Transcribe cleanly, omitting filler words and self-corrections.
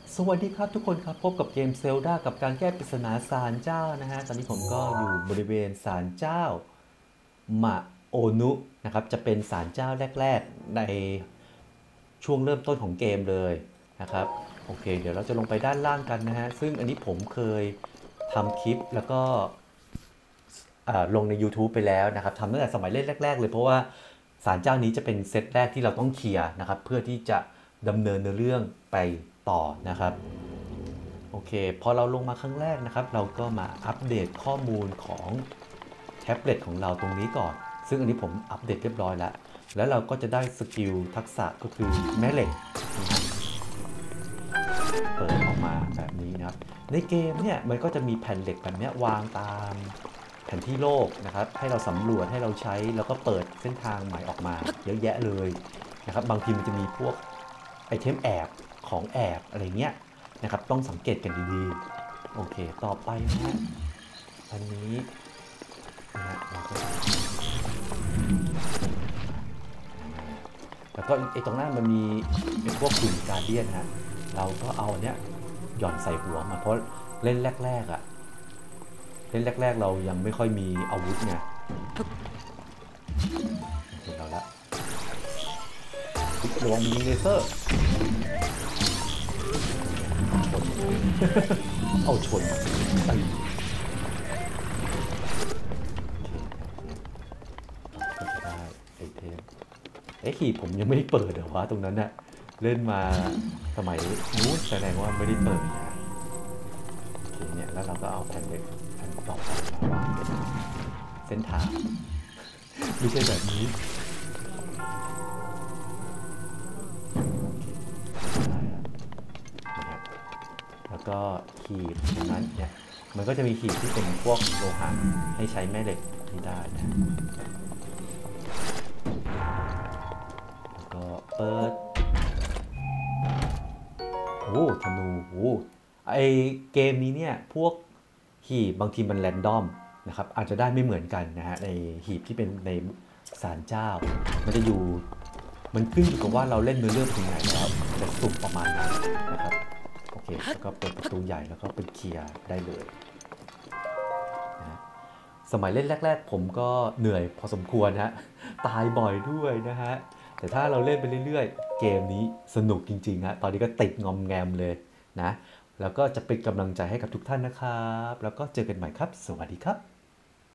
สวัสดีครับทุกคนครับพบกับเกมเซลดากับการแก้ปริศนาศาลเจ้านะฮะตอนนี้ผมก็อยู่บริเวณศาลเจ้ามาโอนุนะครับจะเป็นศาลเจ้าแรกๆในช่วงเริ่มต้นของเกมเลยนะครับโอเคเดี๋ยวเราจะลงไปด้านล่างกันนะฮะซึ่งอันนี้ผมเคยทำคลิปแล้วก็ลงใน YouTube ไปแล้วนะครับทำตั้งแต่สมัยเล่นแรกๆเลยเพราะว่าศาลเจ้านี้จะเป็นเซตแรกที่เราต้องเคลียร์นะครับเพื่อที่จะดำเนินเรื่องไปต่อนะครับ โอเคพอเราลงมาครั้งแรกนะครับเราก็มาอัปเดตข้อมูลของแท็บเล็ตของเราตรงนี้ก่อนซึ่งอันนี้ผมอัปเดตเรียบร้อยแล้วเราก็จะได้สกิลทักษะก็คือแม่เหล็กเปิดออกมาแบบนี้นะครับในเกมเนี่ยมันก็จะมีแผ่นเหล็กแบบนี้วางตามแผนที่โลกนะครับให้เราสำรวจให้เราใช้แล้วก็เปิดเส้นทางใหม่ออกมาเยอะแยะเลยนะครับบางทีมันจะมีพวกไอเทมแอบของแอบอะไรเงี้ยนะครับต้องสังเกตกันดีๆโอเคต่อไปนะฮะอันนี้นะฮะเราก็แล้วก็ไอตรงหน้ามันมีเป็นพวกกลุ่มการเดียนฮะเราก็เอาเนี้ยหย่อนใส่หัวมาเพราะเล่นแรกๆอ่ะเล่นแรกๆเรายังไม่ค่อยมีอาวุธไงเห็นเราละระวังมีเลเซอร์เอาชนไปก็จะได้ไอเทมขีดผมยังไม่ได้เปิดเหรอวะตรงนั้นน่ะเล่นมาสมัยนู้นแสดงว่าไม่ได้เปิดนะโอเคเนี่ยแล้วเราก็เอาแผ่นเหล็กแผ่นต่อไปมาวางเป็นเส้นทางไม่ใช่แบบนี้ได้แล้วนะครับแล้วก็ขีดตรงนั้นเนี่ยมันก็จะมีขีดที่เป็นพวกโลหะให้ใช้แม่เหล็กนี่ได้นะแล้วก็เปิด โอ้ธนูโอ้ไอเกมนี้เนี่ยพวกหีบบางทีมันแรนดอมนะครับอาจจะได้ไม่เหมือนกันนะฮะในหีบที่เป็นในศาลเจ้ามันจะอยู่มันขึ้นอยู่กับว่าเราเล่นเนื้อเรื่องถึงไหนแล้วจะสุ่มประมาณนั้นนะครับโอเคแล้วก็เปิดประตูใหญ่แล้วก็เป็นเคลียร์ได้เลยนะสมัยเล่นแรกๆผมก็เหนื่อยพอสมควรฮะตายบ่อยด้วยนะฮะแต่ถ้าเราเล่นไปเรื่อยๆเกมนี้สนุกจริงๆฮะตอนนี้ก็ติดงอมแงมเลยนะแล้วก็จะเป็นกำลังใจให้กับทุกท่านนะครับแล้วก็เจอกันใหม่ครับสวัสดีครับ